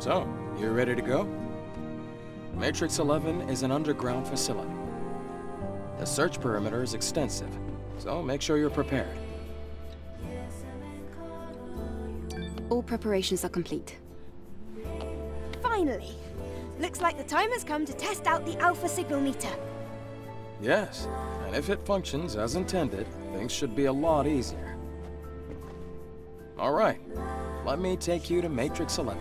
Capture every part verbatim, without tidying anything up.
So, you ready to go? Matrix eleven is an underground facility. The search perimeter is extensive, so make sure you're prepared. All preparations are complete. Finally! Looks like the time has come to test out the Alpha signal meter. Yes, and if it functions as intended, things should be a lot easier. All right, let me take you to Matrix eleven.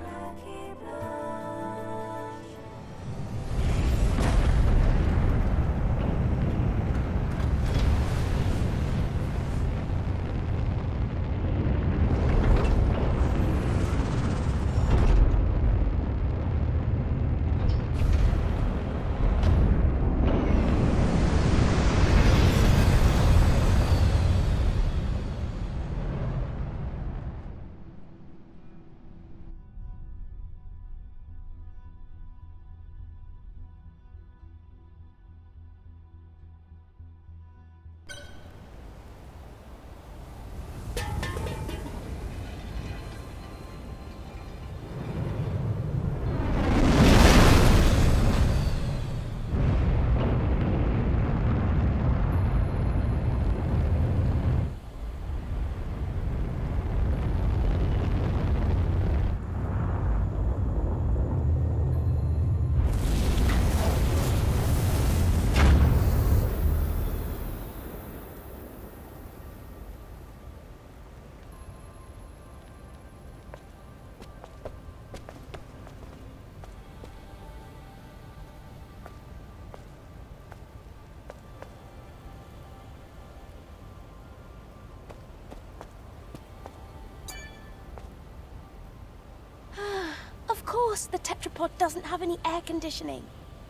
Of course, the tetrapod doesn't have any air conditioning.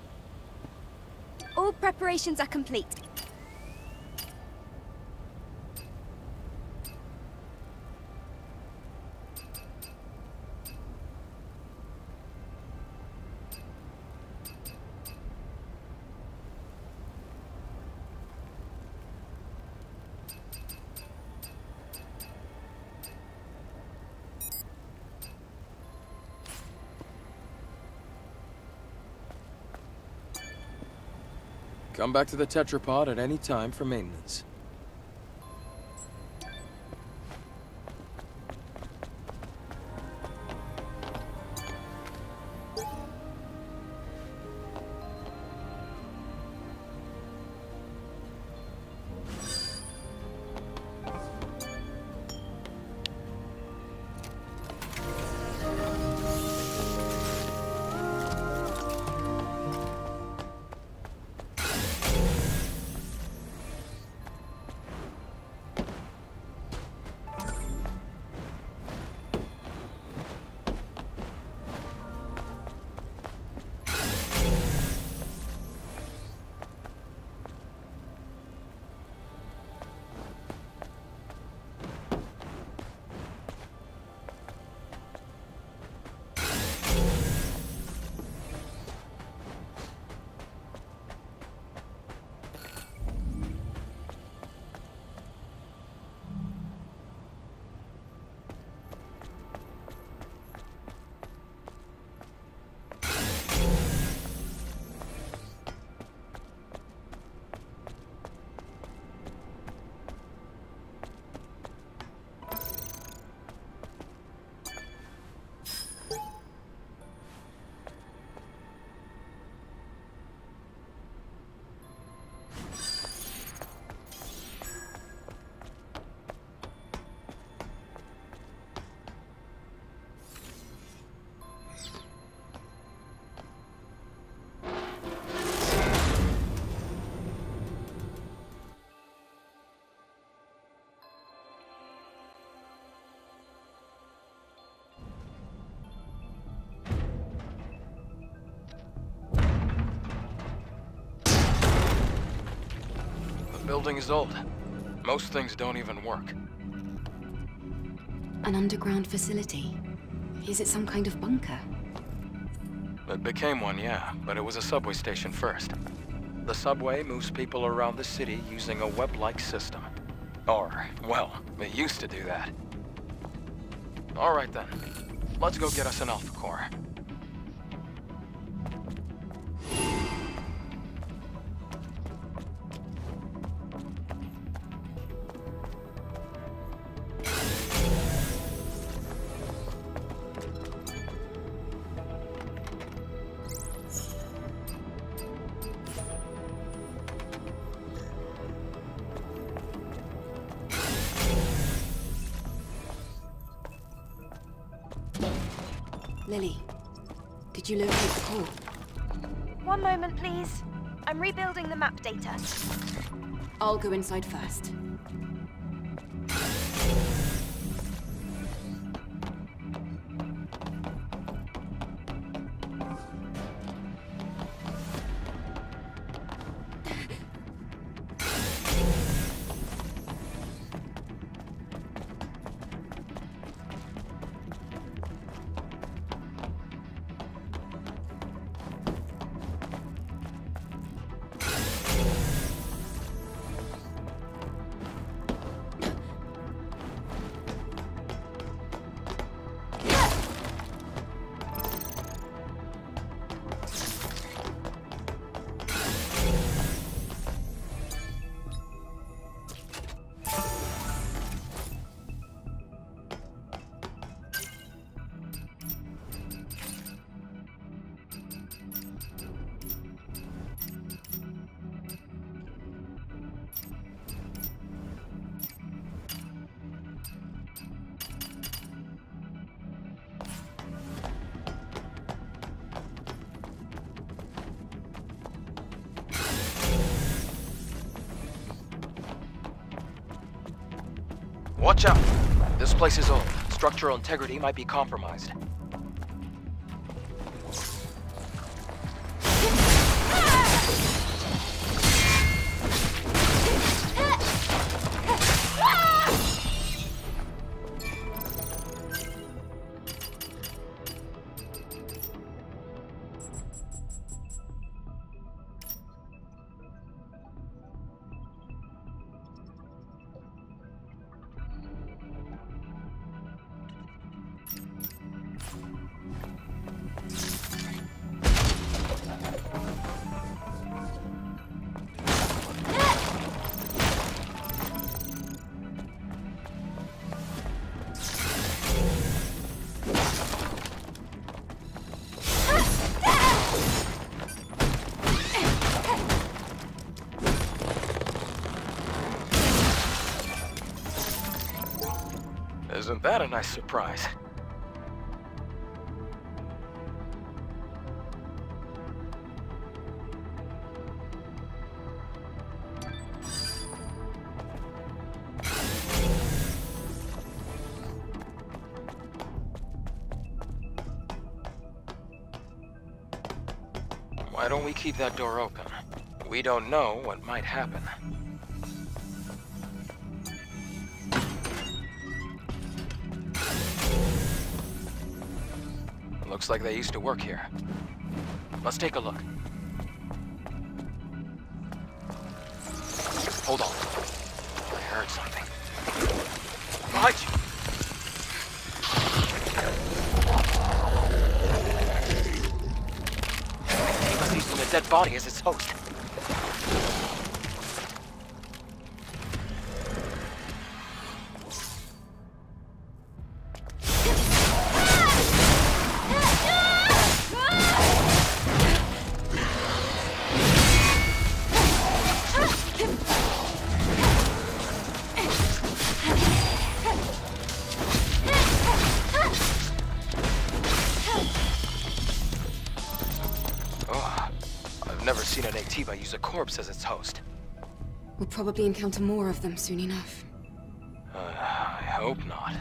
All preparations are complete. Come back to the tetrapod at any time for maintenance. The building is old. Most things don't even work. An underground facility? Is it some kind of bunker? It became one, yeah, but it was a subway station first. The subway moves people around the city using a web-like system. Or, well, it used to do that. All right then. Let's go get us an Alpha Core. Lily, did you locate the core? One moment, please. I'm rebuilding the map data. I'll go inside first. Watch out! This place is old. Structural integrity might be compromised. Isn't that a nice surprise? Why don't we keep that door open? We don't know what might happen. Looks like they used to work here. Let's take a look. Hold on. I heard something. Behind you! He was using a dead body as its host. Never seen an Atiba use a corpse as its host. We'll probably encounter more of them soon enough. Uh, I hope not.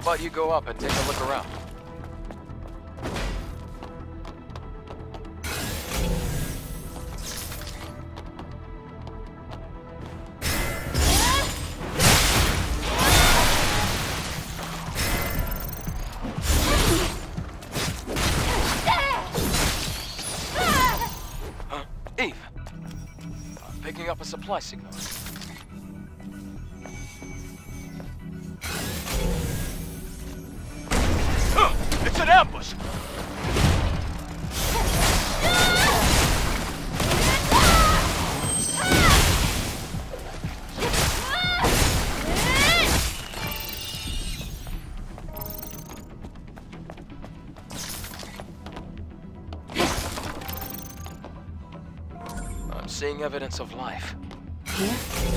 about you go up and take a look around? Huh? Eve! I'm picking up a supply signal. It's an ambush! I'm seeing evidence of life. Here?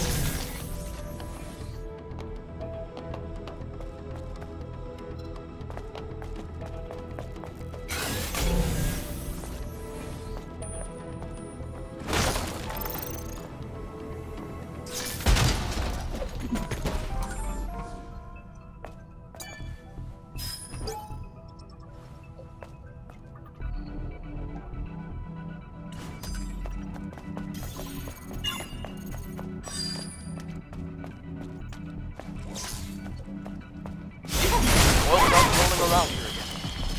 Well, stop rolling around here again.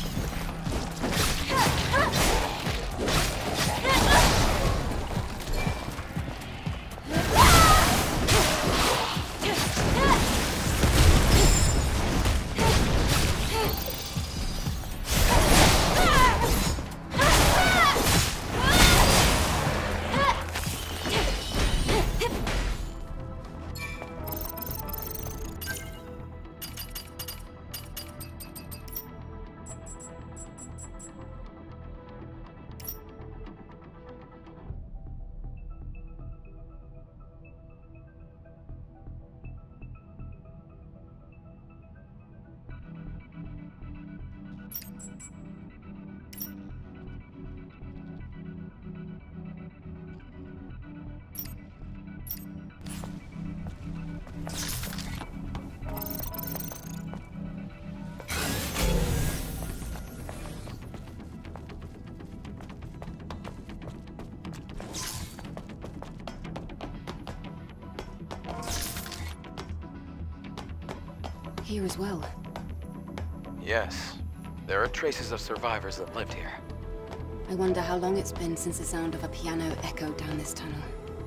Here as well. Yes. There are traces of survivors that lived here. I wonder how long it's been since the sound of a piano echoed down this tunnel.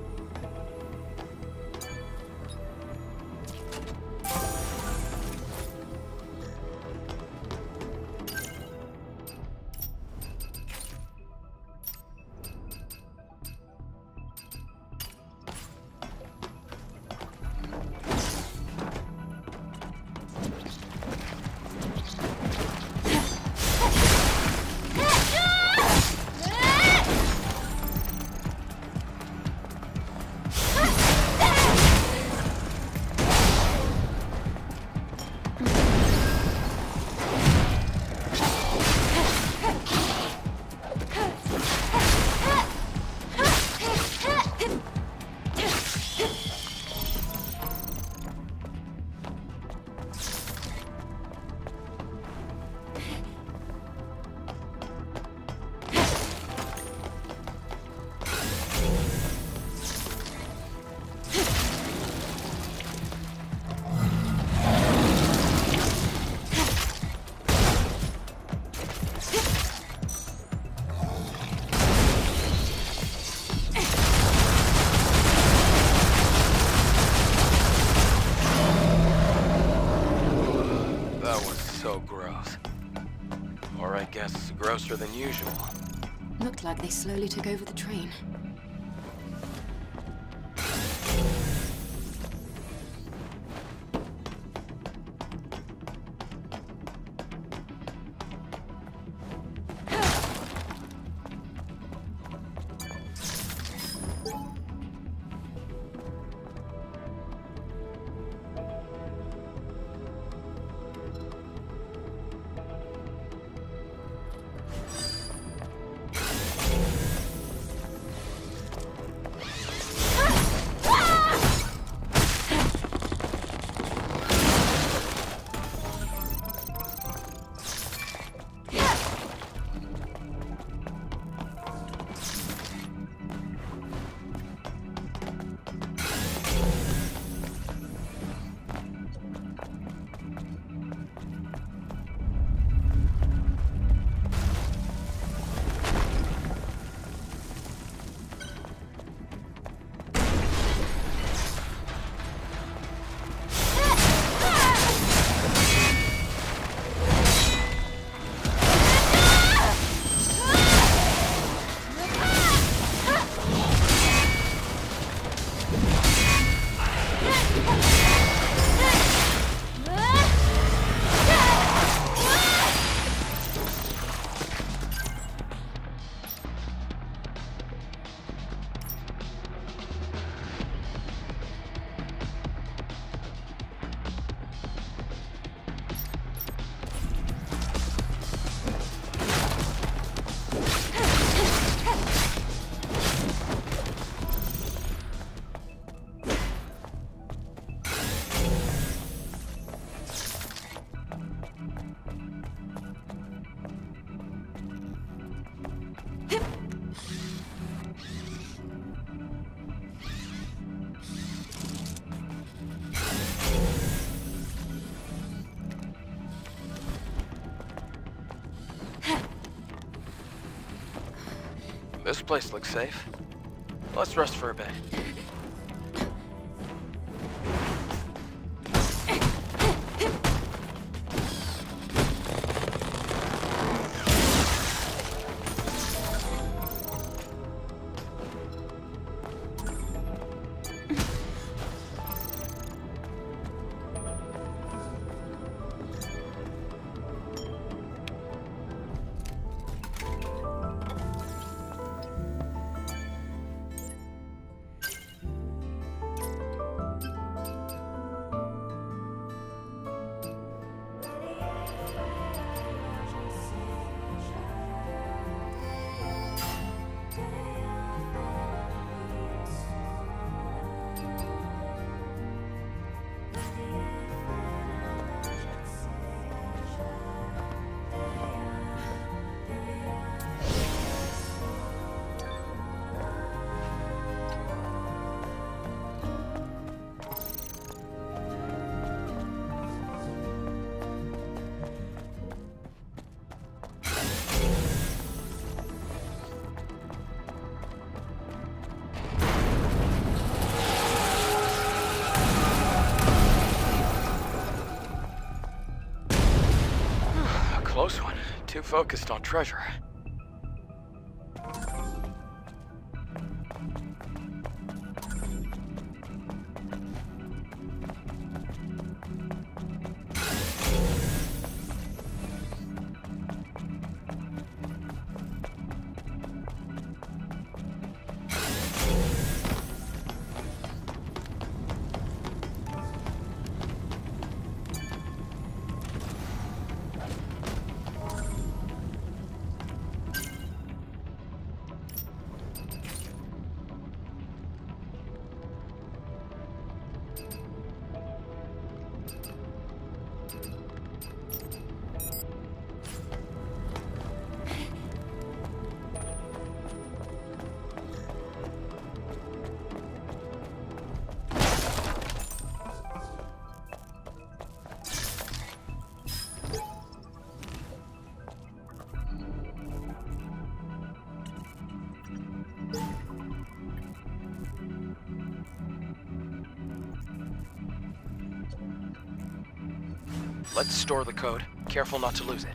Guess grosser than usual. Looked like they slowly took over the train. This place looks safe. Let's rest for a bit. Close one. Too focused on treasure. Let's store the code. Careful not to lose it.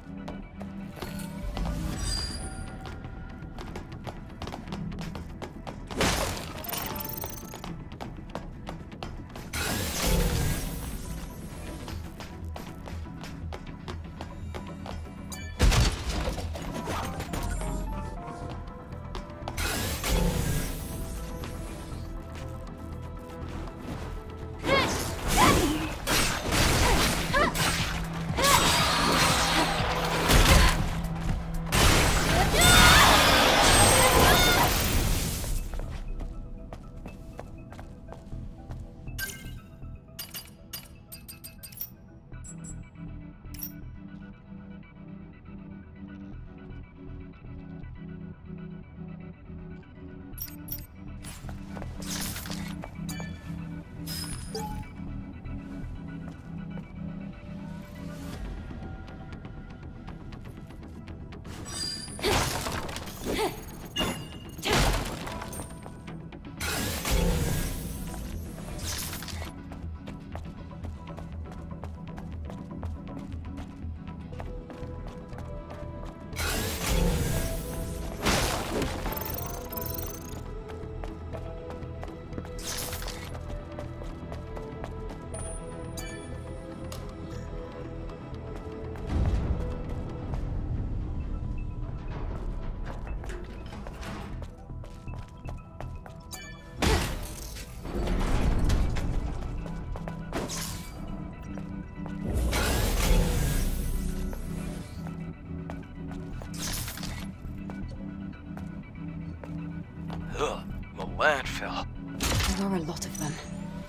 Ugh, the landfill. There are a lot of them.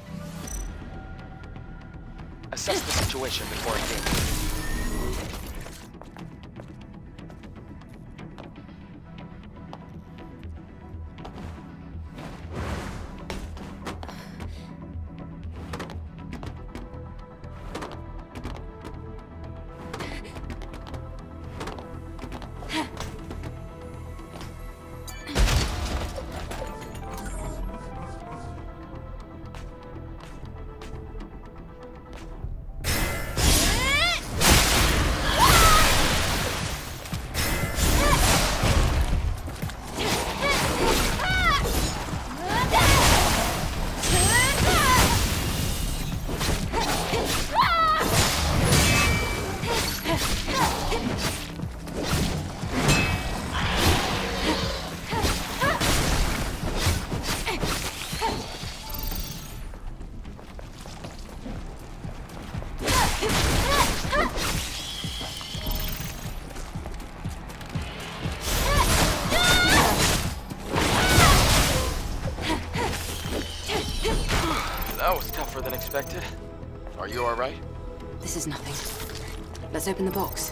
Assess the situation before engaging. That was tougher than expected. Are you alright? This is nothing. Let's open the box.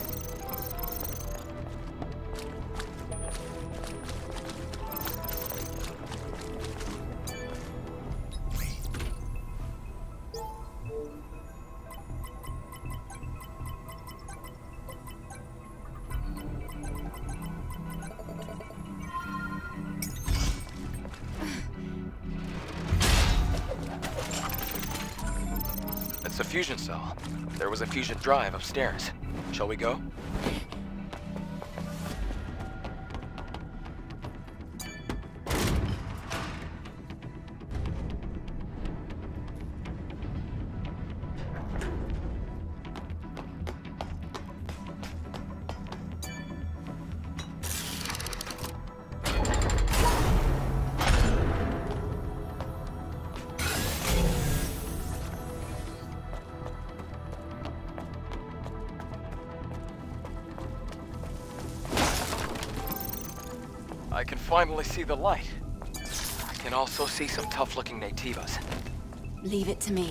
It's a fusion cell. There was a fusion drive upstairs. Shall we go? I can finally see the light. I can also see some tough-looking Naytivas. Leave it to me.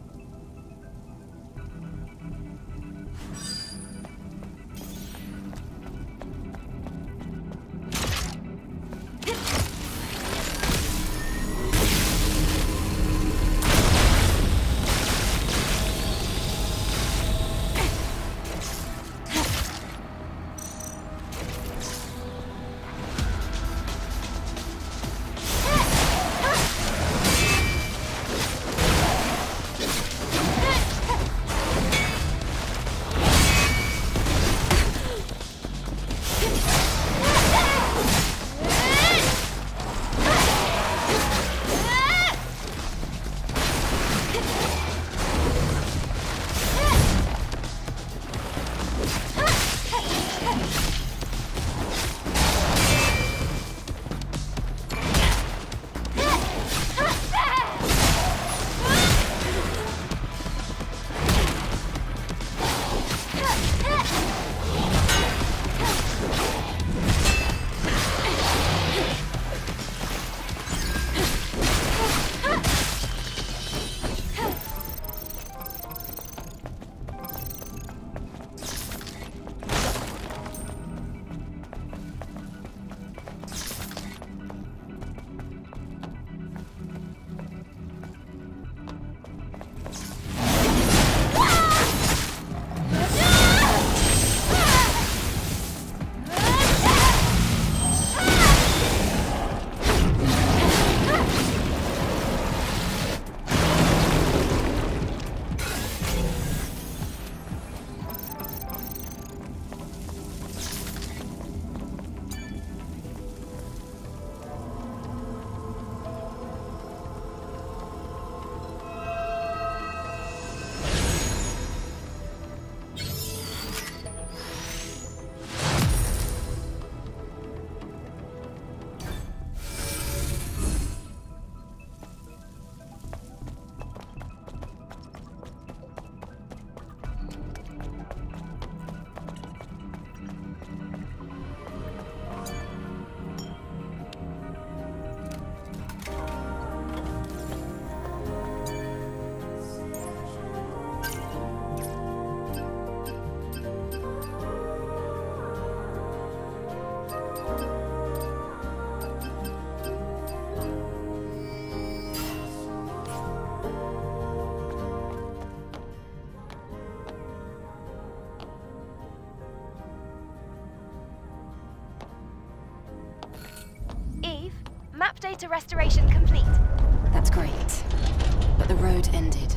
Map data restoration complete. That's great. But the road ended.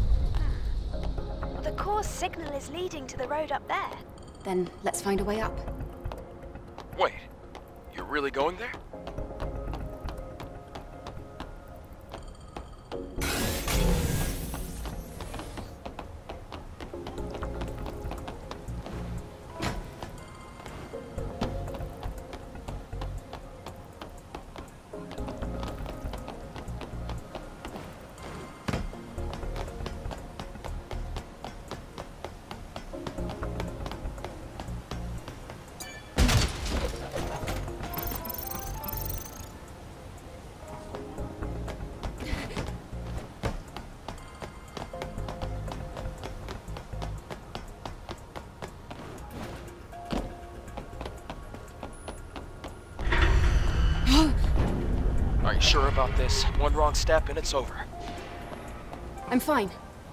The core signal is leading to the road up there. Then let's find a way up. Wait, you're really going there? you sure about this? One wrong step and it's over. I'm fine.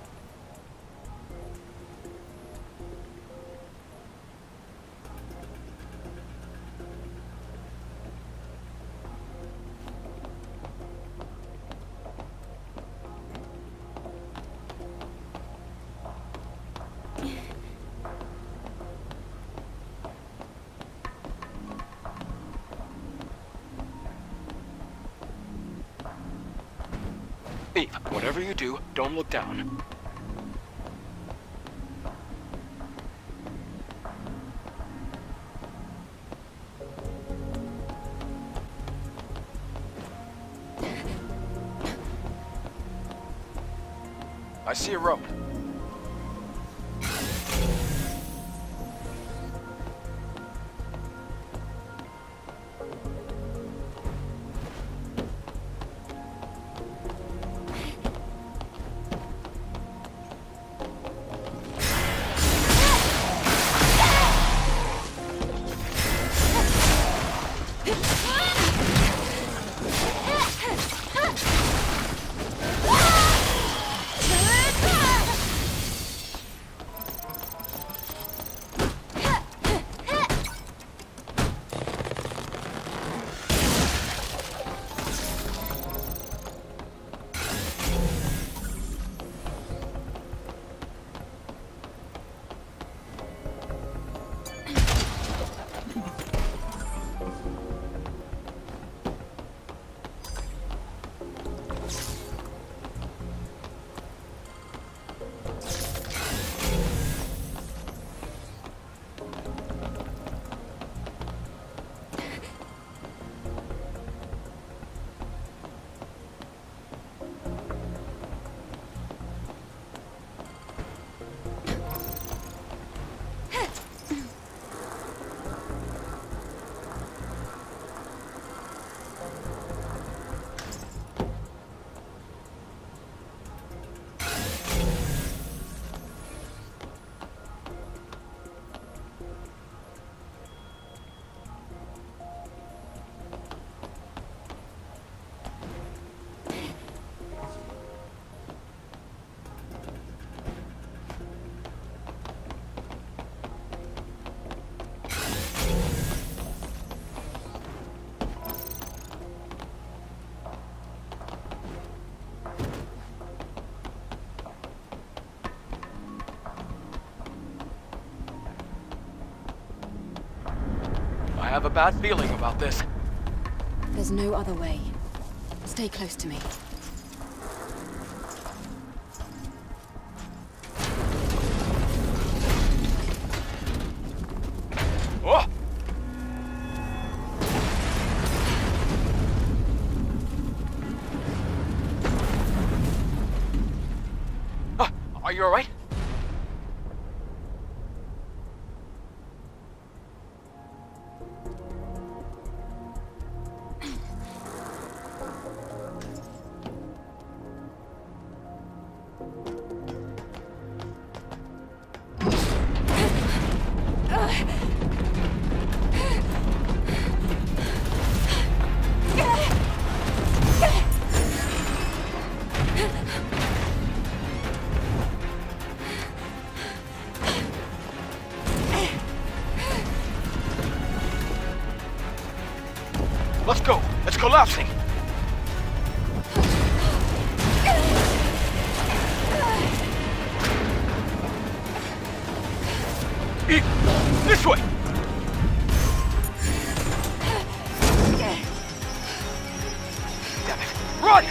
Eve, whatever you do, don't look down. I see a rope. I have a bad feeling about this. There's no other way. Stay close to me. Oh! Ah, are you all right? Let's go! It's collapsing! E this way! Damn it! Run!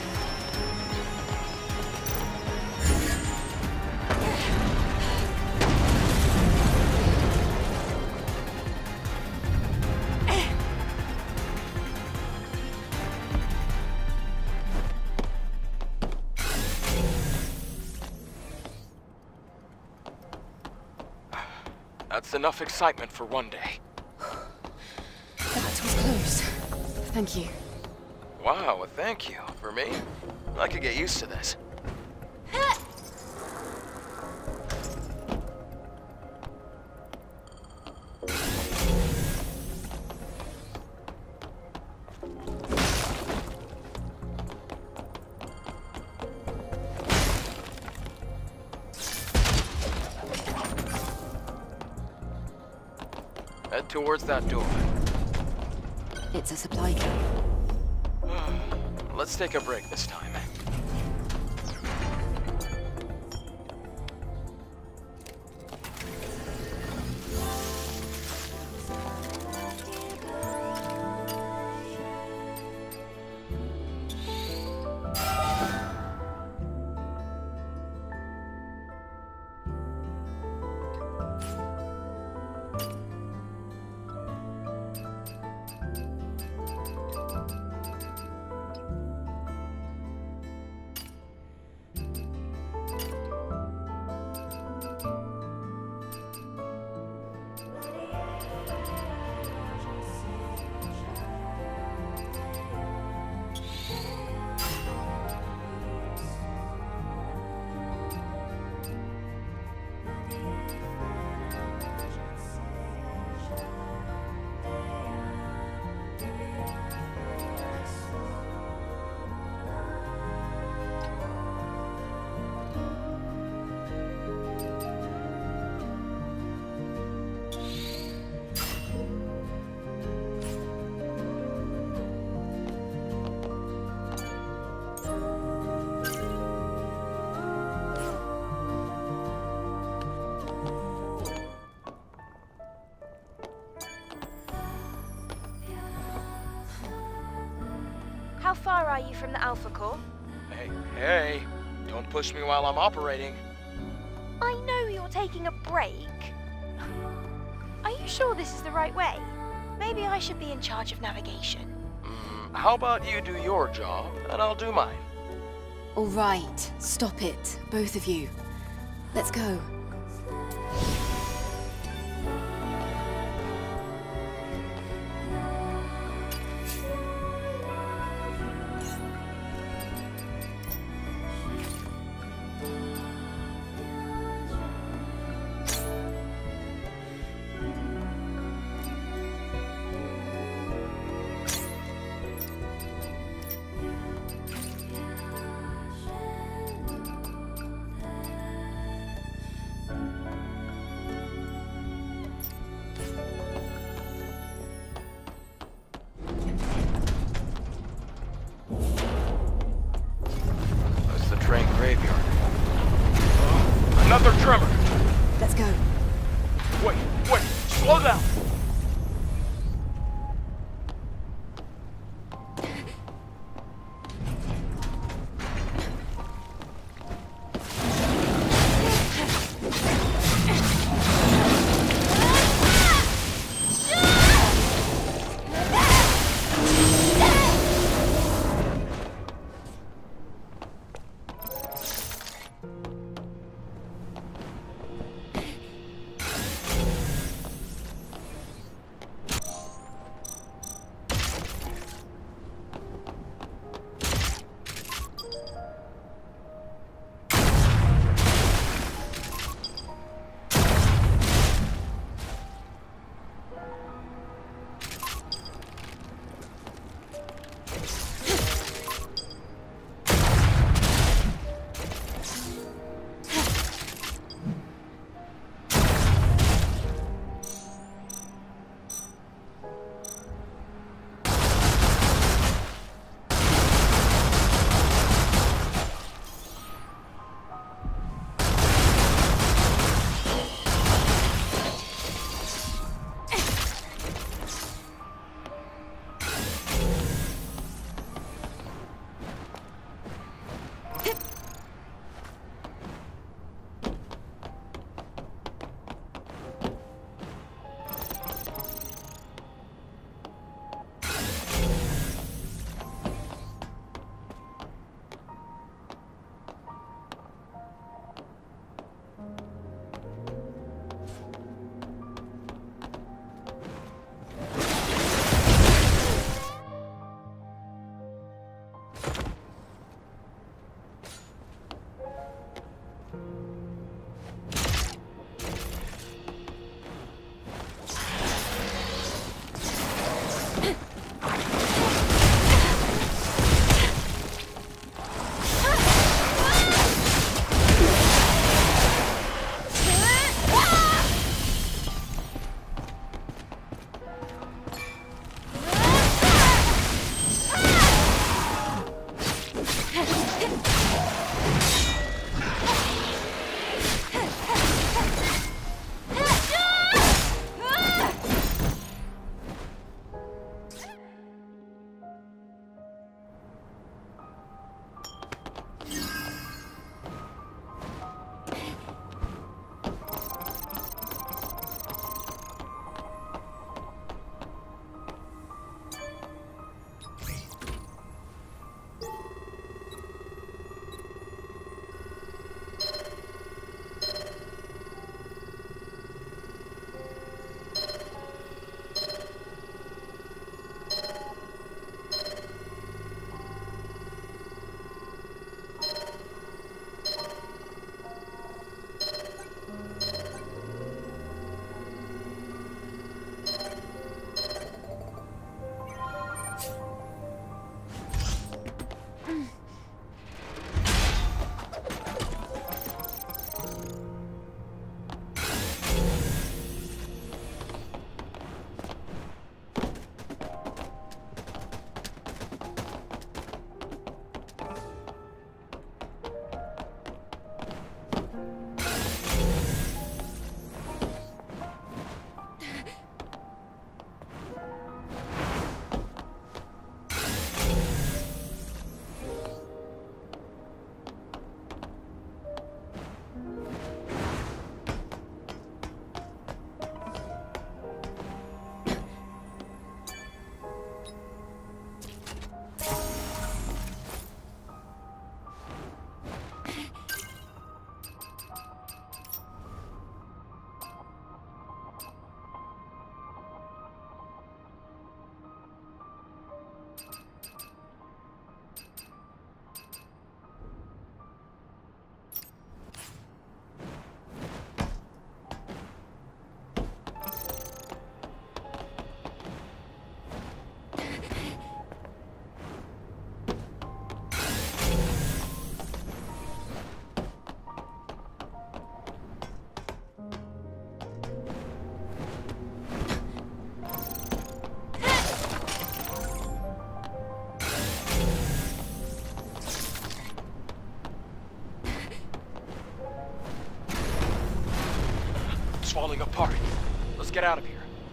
That's enough excitement for one day. That was close. Thank you. Wow, well, thank you. For me, I could get used to this. towards that door. It's a supply drop. Let's take a break this time. How far are you from the Alpha Core? Hey, hey, don't push me while I'm operating. I know you're taking a break. Are you sure this is the right way? Maybe I should be in charge of navigation. Mm, how about you do your job, and I'll do mine? All right, stop it, both of you. Let's go. falling apart. Let's get out of here.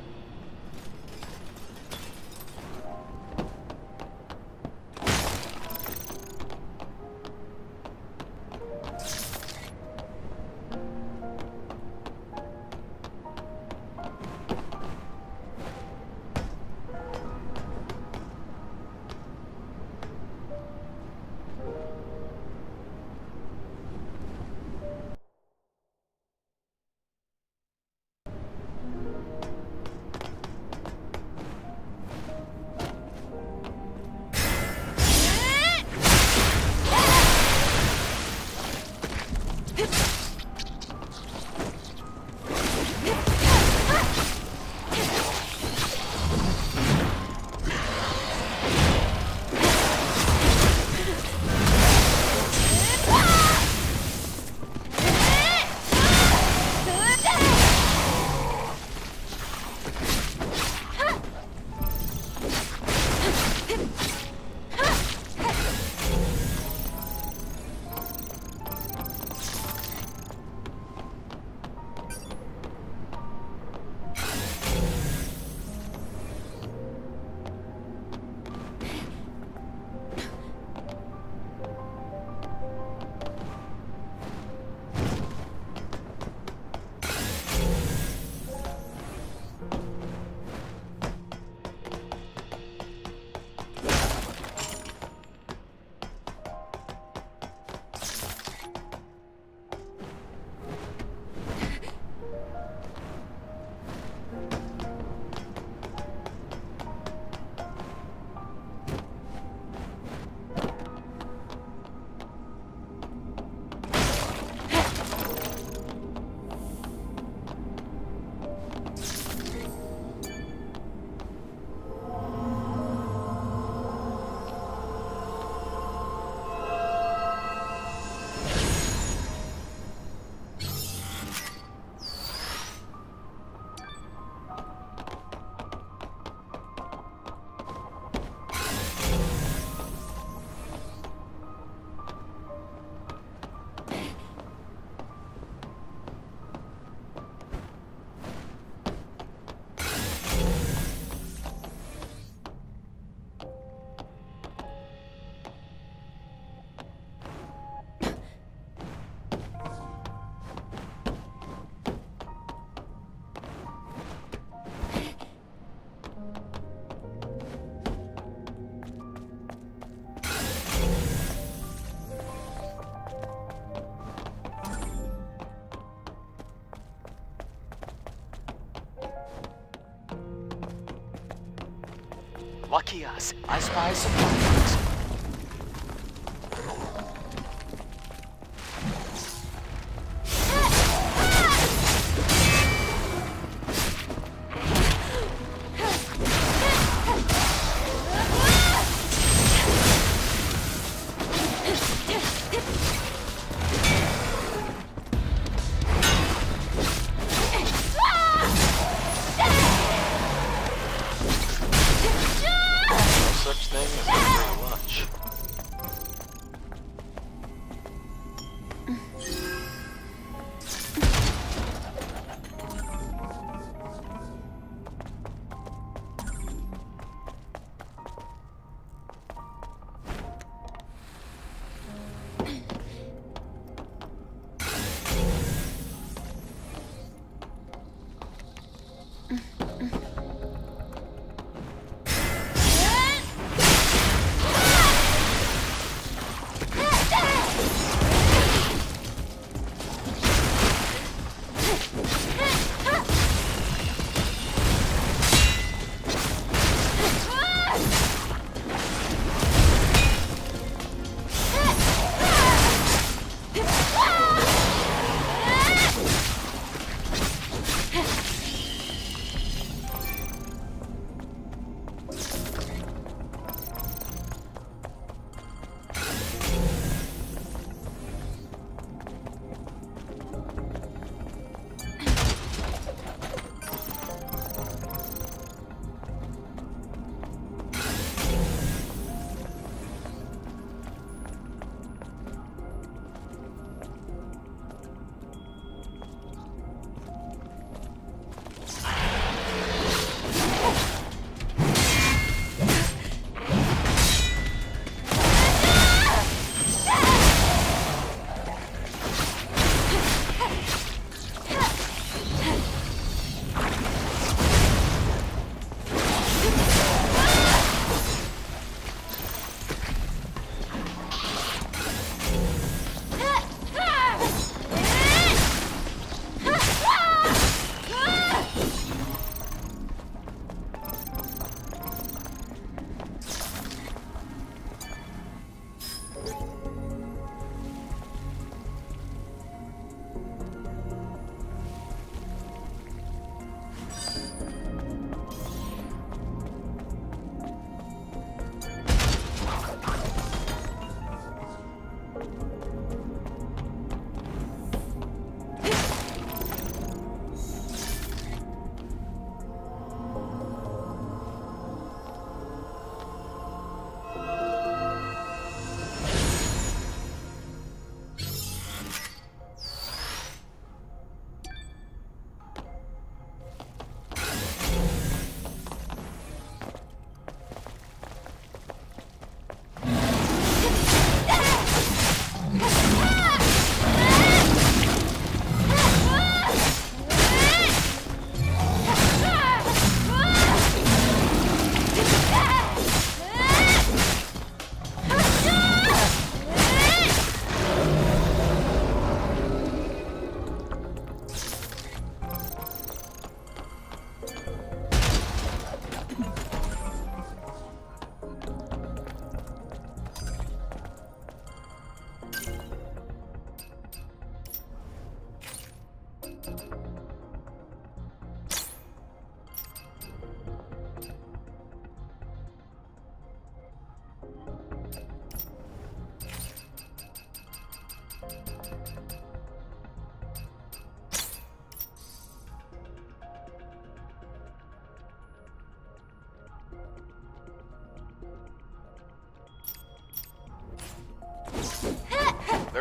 Lucky us. I spy some fireworks. Such thing as a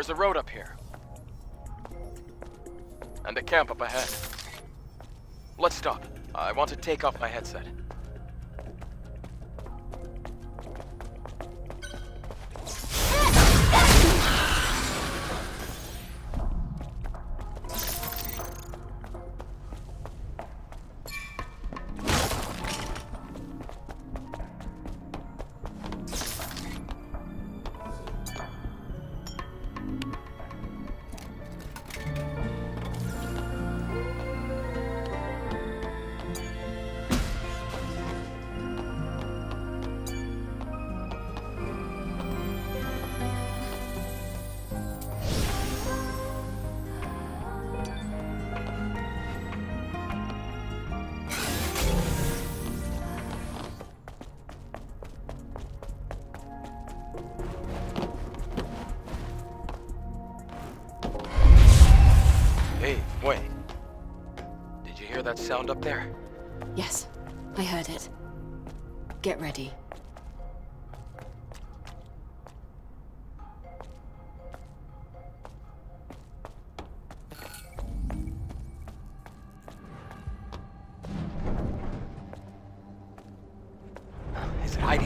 There's a road up here. And a camp up ahead. Let's stop. I want to take off my headset. Hey, wait. Did you hear that sound up there? Yes, I heard it. Get ready. Is it hiding?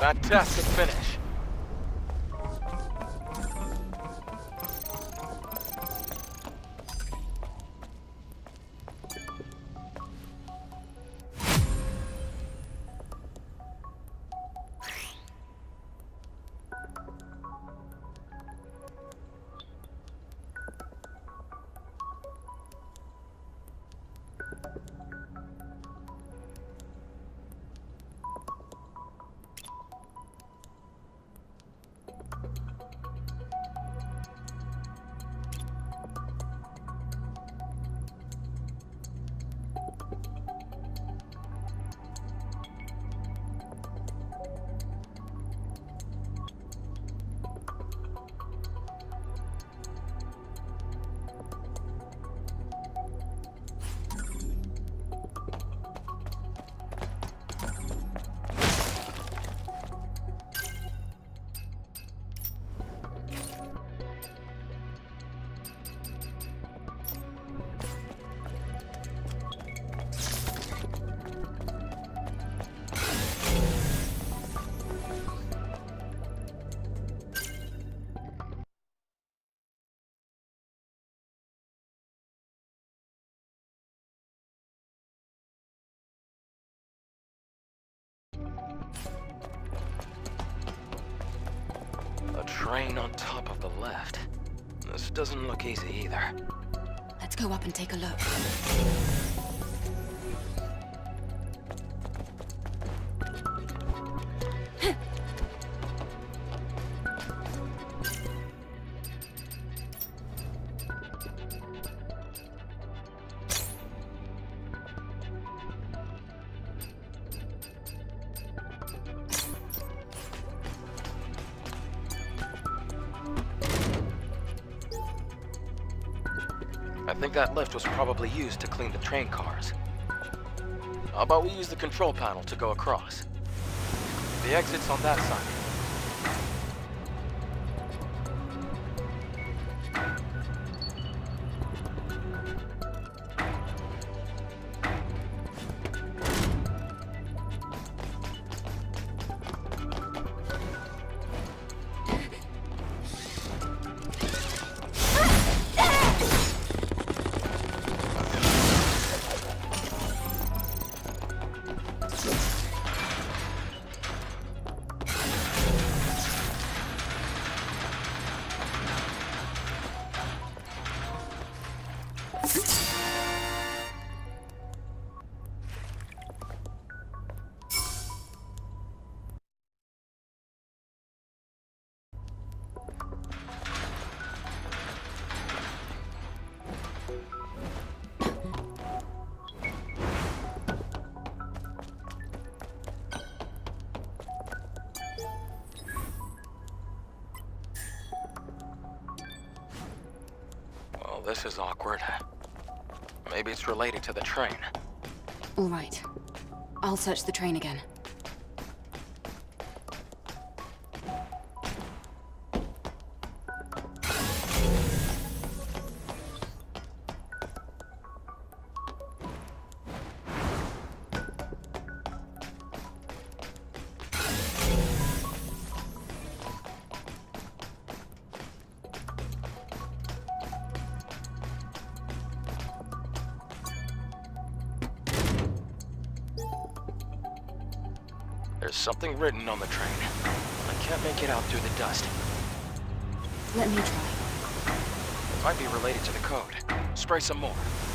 Fantastic finish. A train on top of the left. This doesn't look easy either. Let's go up and take a look. I think that lift was probably used to clean the train cars. How about we use the control panel to go across? The exit's on that side. Well, this is awkward. Maybe it's related to the train. All right. I'll search the train again. There's something written on the train. I can't make it out through the dust. Let me try. It might be related to the code. Spray some more.